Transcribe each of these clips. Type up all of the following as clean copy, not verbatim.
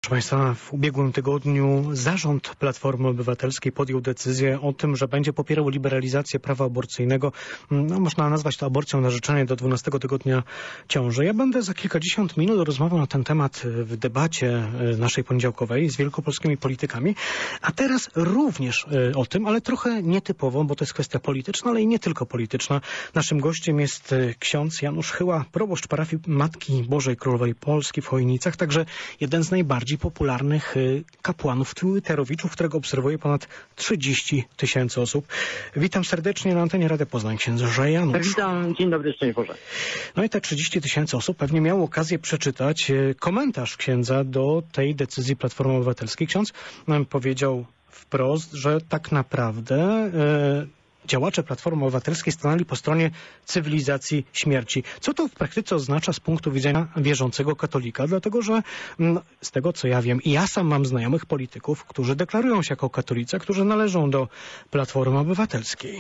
Proszę Państwa, w ubiegłym tygodniu zarząd Platformy Obywatelskiej podjął decyzję o tym, że będzie popierał liberalizację prawa aborcyjnego. No, można nazwać to aborcją na życzenie do 12 tygodnia ciąży. Ja będę za kilkadziesiąt minut rozmawiał na ten temat w debacie naszej poniedziałkowej z wielkopolskimi politykami. A teraz również o tym, ale trochę nietypowo, bo to jest kwestia polityczna, ale i nie tylko polityczna. Naszym gościem jest ksiądz Janusz Chyła, proboszcz parafii Matki Bożej Królowej Polski w Chojnicach, także jeden z najbardziej popularnych kapłanów twitterowiczów, którego obserwuje ponad 30 000 osób. Witam serdecznie na antenie Rady Poznań, księdze Janusz. Witam, dzień dobry, szczęść Boże. No i te 30 000 osób pewnie miało okazję przeczytać komentarz księdza do tej decyzji Platformy Obywatelskiej. Ksiądz powiedział wprost, że tak naprawdę działacze Platformy Obywatelskiej stanęli po stronie cywilizacji śmierci. Co to w praktyce oznacza z punktu widzenia wierzącego katolika? Dlatego, że z tego co ja wiem, i ja sam mam znajomych polityków, którzy deklarują się jako katolicy, a którzy należą do Platformy Obywatelskiej.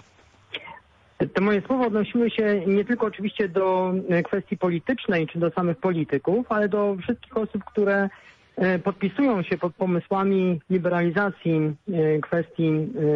Te moje słowa odnosiły się nie tylko oczywiście do kwestii politycznej, czy do samych polityków, ale do wszystkich osób, które podpisują się pod pomysłami liberalizacji kwestii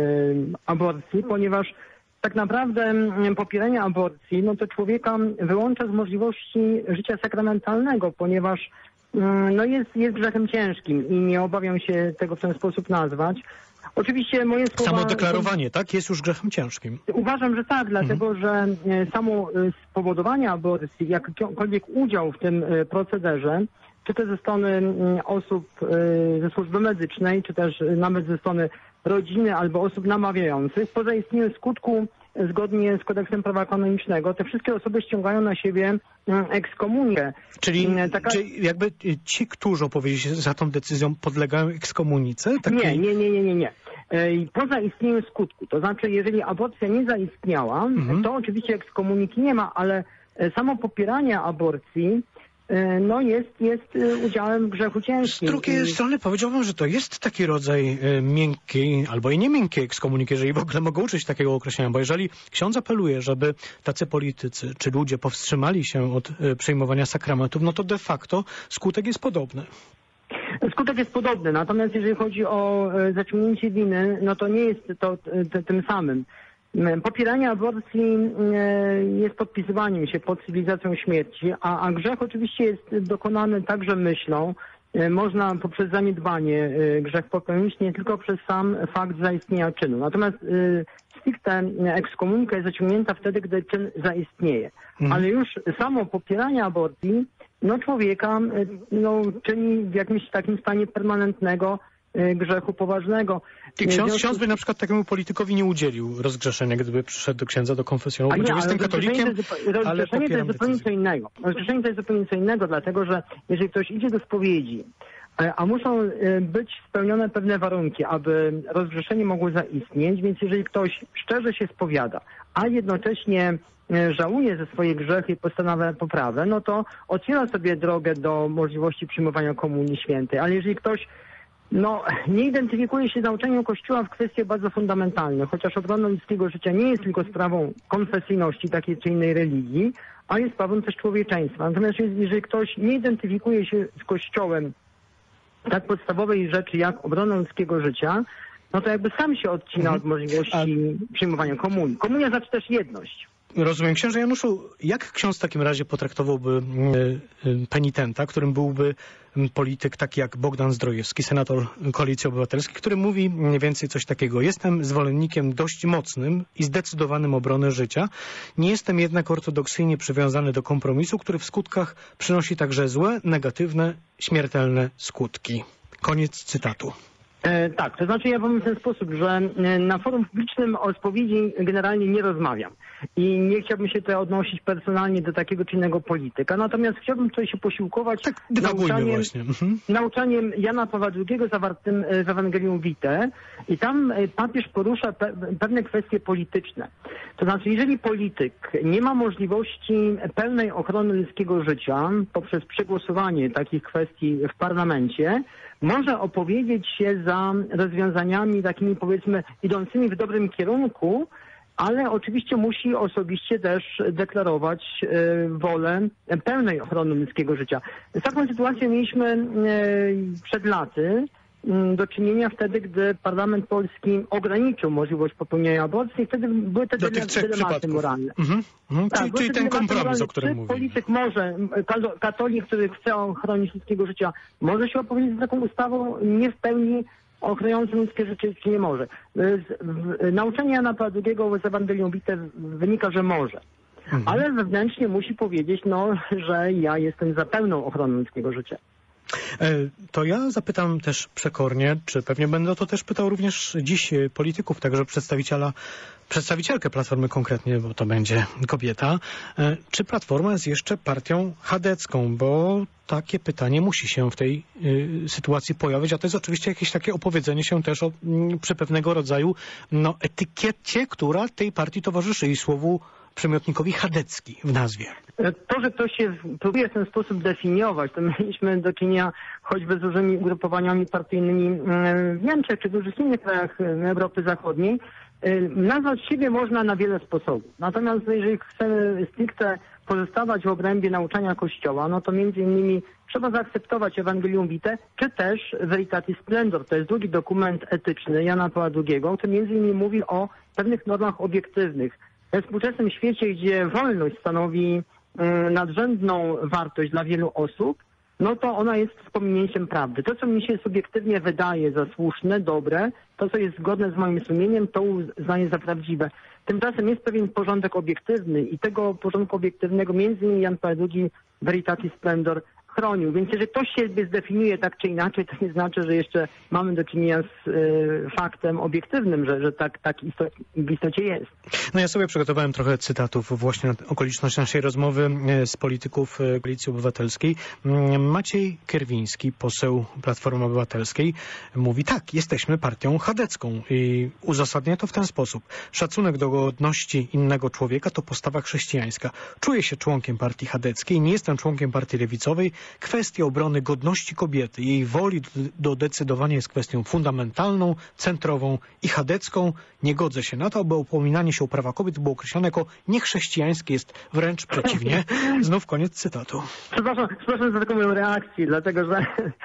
aborcji, ponieważ tak naprawdę popieranie aborcji, no to człowieka wyłącza z możliwości życia sakramentalnego, ponieważ no jest grzechem ciężkim i nie obawiam się tego w ten sposób nazwać. Oczywiście moje słowa... Samo deklarowanie, tak? Jest już grzechem ciężkim. Uważam, że tak, dlatego że samo spowodowanie aborcji, jakikolwiek udział w tym procederze, czy to ze strony osób ze służby medycznej, czy też nawet ze strony rodziny albo osób namawiających, po zaistnieniu skutku zgodnie z kodeksem prawa kanonicznego, te wszystkie osoby ściągają na siebie ekskomunikę. Czyli jakby ci, którzy opowiedzieli się za tą decyzją, podlegają ekskomunice? Nie. Po zaistnieniu skutku, to znaczy jeżeli aborcja nie zaistniała, to oczywiście ekskomuniki nie ma, ale samo popieranie aborcji no jest udziałem w grzechu ciężkim. Z drugiej strony powiedziałbym, że to jest taki rodzaj miękkiej albo i nie miękkiej ekskomuniki, jeżeli w ogóle mogę użyć takiego określenia, bo jeżeli ksiądz apeluje, żeby tacy politycy czy ludzie powstrzymali się od przyjmowania sakramentów, no to de facto skutek jest podobny. Skutek jest podobny, natomiast jeżeli chodzi o zaciągnięcie winy, no to nie jest to tym samym. Popieranie aborcji jest podpisywaniem się pod cywilizacją śmierci, a grzech oczywiście jest dokonany także myślą. Można poprzez zaniedbanie grzech popełnić nie tylko przez sam fakt zaistnienia czynu. Natomiast stricte ekskomunika jest zaciągnięta wtedy, gdy czyn zaistnieje. Ale już samo popieranie aborcji człowieka czyni w jakimś takim stanie permanentnego grzechu poważnego. I ksiądz by na przykład takiemu politykowi nie udzielił rozgrzeszenia, gdyby przyszedł do księdza do konfesjonału. Powiedział, jestem katolikiem, ale rozgrzeszenie to jest zupełnie co innego. Rozgrzeszenie to jest zupełnie co innego, dlatego że jeżeli ktoś idzie do spowiedzi, a muszą być spełnione pewne warunki, aby rozgrzeszenie mogło zaistnieć, więc jeżeli ktoś szczerze się spowiada, a jednocześnie żałuje ze swoich grzechów i postanawia poprawę, no to otwiera sobie drogę do możliwości przyjmowania komunii świętej. Ale jeżeli ktoś nie identyfikuje się z nauczaniem Kościoła w kwestiach bardzo fundamentalnych, chociaż obrona ludzkiego życia nie jest tylko sprawą konfesyjności takiej czy innej religii, a jest sprawą też człowieczeństwa. Natomiast jeżeli ktoś nie identyfikuje się z Kościołem tak podstawowej rzeczy jak obrona ludzkiego życia, no to jakby sam się odcina od możliwości przyjmowania komunii. Komunia znaczy też jedność. Rozumiem. Księże Januszu, jak ksiądz w takim razie potraktowałby penitenta, którym byłby polityk taki jak Bogdan Zdrojewski, senator Koalicji Obywatelskiej, który mówi mniej więcej coś takiego: jestem zwolennikiem dość mocnym i zdecydowanym obrony życia, nie jestem jednak ortodoksyjnie przywiązany do kompromisu, który w skutkach przynosi także złe, negatywne, śmiertelne skutki. Koniec cytatu. Tak, to znaczy ja powiem w ten sposób, że na forum publicznym o spowiedzi generalnie nie rozmawiam i nie chciałbym się tutaj odnosić personalnie do takiego czy innego polityka, natomiast chciałbym tutaj się posiłkować nauczaniem Jana Pawła II zawartym w Ewangelium Vitae i tam papież porusza pewne kwestie polityczne. To znaczy, jeżeli polityk nie ma możliwości pełnej ochrony ludzkiego życia poprzez przegłosowanie takich kwestii w parlamencie, może opowiedzieć się za rozwiązaniami takimi, powiedzmy, idącymi w dobrym kierunku, ale oczywiście musi osobiście też deklarować wolę pełnej ochrony ludzkiego życia. Z taką sytuacją mieliśmy przed laty do czynienia wtedy, gdy parlament polski ograniczył możliwość popełnienia aborcji. Wtedy były te dylematy moralne. Tak, czyli ten kompromis, o którym mówimy. Polityk może, katolik, który chce ochronić ludzkiego życia, może się opowiedzieć z taką ustawą, nie w pełni ochroniącym ludzkie życie, czy nie może. Z nauczenia Jana Pawła II z Ewangelium Vitae wynika, że może. Ale wewnętrznie musi powiedzieć, że ja jestem za pełną ochroną ludzkiego życia. To ja zapytam też przekornie, czy pewnie będę to też pytał również dziś polityków, także przedstawicielkę Platformy konkretnie, bo to będzie kobieta. Czy Platforma jest jeszcze partią chadecką? Bo takie pytanie musi się w tej sytuacji pojawić, a to jest oczywiście jakieś takie opowiedzenie się też przy pewnego rodzaju etykiecie, która tej partii towarzyszy i słowu przymiotnikowi chadecki w nazwie. To, że ktoś się próbuje w ten sposób definiować, to mieliśmy do czynienia choćby z różnymi ugrupowaniami partyjnymi w Niemczech czy w różnych innych krajach Europy Zachodniej. Nazwać siebie można na wiele sposobów. Natomiast jeżeli chcemy stricte pozostawać w obrębie nauczania Kościoła, to między innymi trzeba zaakceptować Ewangelium Vitae, czy też Veritatis Splendor. To jest drugi dokument etyczny Jana Pawła II, który między innymi mówi o pewnych normach obiektywnych. We współczesnym świecie, gdzie wolność stanowi nadrzędną wartość dla wielu osób, to ona jest wspomnieniem prawdy. To, co mi się subiektywnie wydaje za słuszne, dobre, to, co jest zgodne z moim sumieniem, to uznaję za prawdziwe. Tymczasem jest pewien porządek obiektywny i tego porządku obiektywnego między innymi Jan Paweł II Veritatis Splendor chronił. Więc jeżeli ktoś się zdefiniuje tak czy inaczej, to nie znaczy, że jeszcze mamy do czynienia z faktem obiektywnym, że tak w istocie jest. Ja sobie przygotowałem trochę cytatów właśnie na okoliczność naszej rozmowy z polityków Koalicji Obywatelskiej. Maciej Kierwiński, poseł Platformy Obywatelskiej, mówi tak, jesteśmy partią chadecką i uzasadnia to w ten sposób. Szacunek do godności innego człowieka to postawa chrześcijańska. Czuję się członkiem partii chadeckiej, nie jestem członkiem partii lewicowej. Kwestia obrony godności kobiety, jej woli do decydowania jest kwestią fundamentalną, centrową i chadecką. Nie godzę się na to, aby upominanie się o prawa kobiet było określone jako niechrześcijańskie, jest wręcz przeciwnie. Znów koniec cytatu. Przepraszam za taką moją reakcję, dlatego że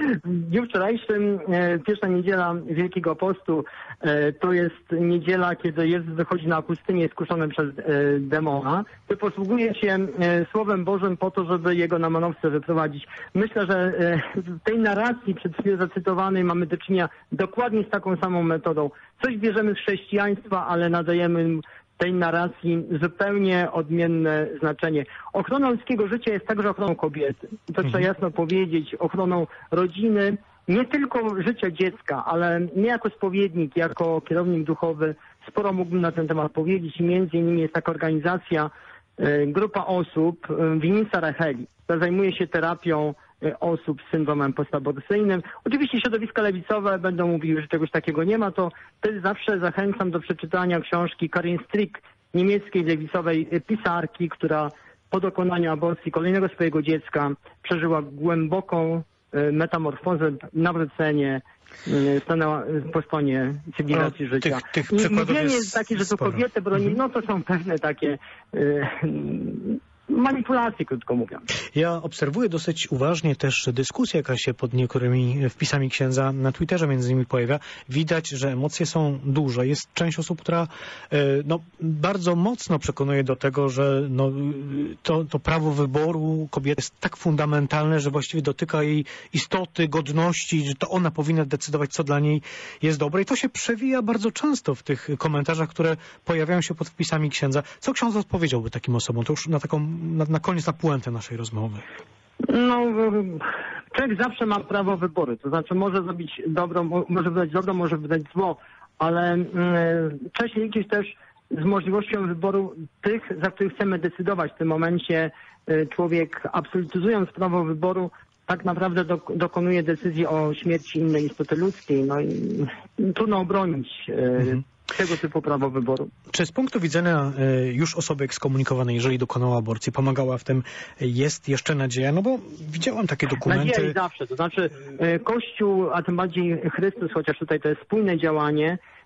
w dniu wczorajszym, pierwsza niedziela Wielkiego Postu, to jest niedziela, kiedy Jezus wychodzi na pustynię skuszony przez demona, który posługuje się Słowem Bożym po to, żeby jego na manowce wyprowadzić. Myślę, że w tej narracji przed chwilą zacytowanej mamy do czynienia dokładnie z taką samą metodą. Coś bierzemy z chrześcijaństwa, ale nadajemy tej narracji zupełnie odmienne znaczenie. Ochrona ludzkiego życia jest także ochroną kobiety. To trzeba jasno powiedzieć, ochroną rodziny, nie tylko życia dziecka, ale mnie jako spowiednik, jako kierownik duchowy sporo mógłbym na ten temat powiedzieć. Między innymi jest taka organizacja, grupa osób, Winnica Racheli, która zajmuje się terapią osób z syndromem postaborcyjnym. Oczywiście środowiska lewicowe będą mówiły, że czegoś takiego nie ma, to wtedy zawsze zachęcam do przeczytania książki Karin Strick, niemieckiej lewicowej pisarki, która po dokonaniu aborcji kolejnego swojego dziecka przeżyła głęboką metamorfozę, nawrócenie, stanęła po stronie cywilizacji życia. Mówienie jest takie, że to kobiety broni, to są pewne takie manipulacje, krótko mówiąc. Ja obserwuję dosyć uważnie też dyskusję, jaka się pod niektórymi wpisami księdza na Twitterze między innymi pojawia. Widać, że emocje są duże. Jest część osób, która bardzo mocno przekonuje do tego, że to prawo wyboru kobiety jest tak fundamentalne, że właściwie dotyka jej istoty, godności, że to ona powinna decydować, co dla niej jest dobre. I to się przewija bardzo często w tych komentarzach, które pojawiają się pod wpisami księdza. Co ksiądz odpowiedziałby takim osobom? To już na koniec, na puentę naszej rozmowy. Człowiek zawsze ma prawo wyboru. To znaczy może zrobić dobro, może wydać dobro, może wydać zło, ale trzeba się liczyć też z możliwością wyboru tych, za których chcemy decydować. W tym momencie człowiek, absolutyzując prawo wyboru, tak naprawdę dokonuje decyzji o śmierci innej istoty ludzkiej. I trudno obronić tego typu prawo wyboru. Czy z punktu widzenia już osoby ekskomunikowanej, jeżeli dokonała aborcji, pomagała w tym, jest jeszcze nadzieja? Bo widziałam takie dokumenty. Nadzieja i zawsze. To znaczy Kościół, a tym bardziej Chrystus, chociaż tutaj to jest spójne działanie,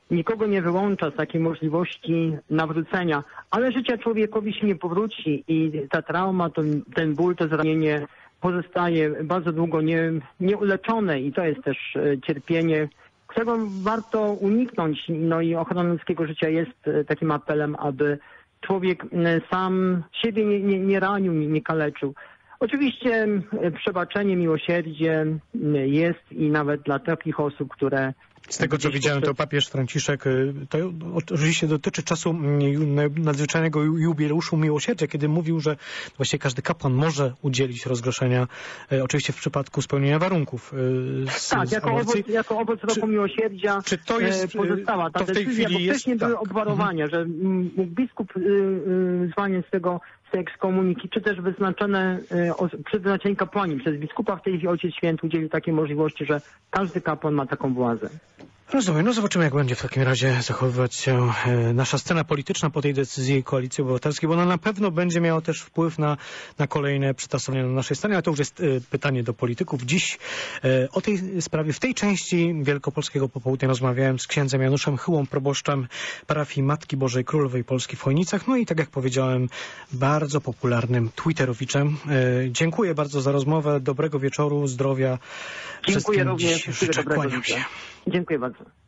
nikogo nie wyłącza z takiej możliwości nawrócenia, ale życie człowiekowi się nie powróci i ta trauma, ten ból, to zranienie pozostaje bardzo długo nieuleczone i to jest też cierpienie, którego warto uniknąć. No i ochrona ludzkiego życia jest takim apelem, aby człowiek sam siebie nie ranił, nie kaleczył. Oczywiście przebaczenie, miłosierdzie jest i nawet dla takich osób, które... Z tego, co widziałem, to papież Franciszek, to oczywiście dotyczy czasu nadzwyczajnego jubileuszu miłosierdzia, kiedy mówił, że właściwie każdy kapłan może udzielić rozgłoszenia, oczywiście w przypadku spełnienia warunków. Tak, jako owoc roku miłosierdzia czy to jest, pozostała ta decyzja, bo wcześniej były obwarowania, że mógł biskup zwalniać z tego ekskomuniki, czy też przeznaczeni kapłani przez biskupa. W tej chwili Ojciec Święty udzielił takiej możliwości, że każdy kapłan ma taką władzę. Rozumiem. No zobaczymy, jak będzie w takim razie zachowywać się nasza scena polityczna po tej decyzji Koalicji Obywatelskiej, bo ona na pewno będzie miała też wpływ na kolejne przytasowania na naszej scenie, ale to już jest pytanie do polityków. Dziś o tej sprawie, w tej części Wielkopolskiego Popołudnia rozmawiałem z księdzem Januszem Chyłą, proboszczem parafii Matki Bożej Królowej Polski w Chojnicach, no i tak jak powiedziałem, bardzo popularnym twitterowiczem. Dziękuję bardzo za rozmowę, dobrego wieczoru, zdrowia. Dziękuję również. Życzę, kłaniam się. Dziękuję bardzo.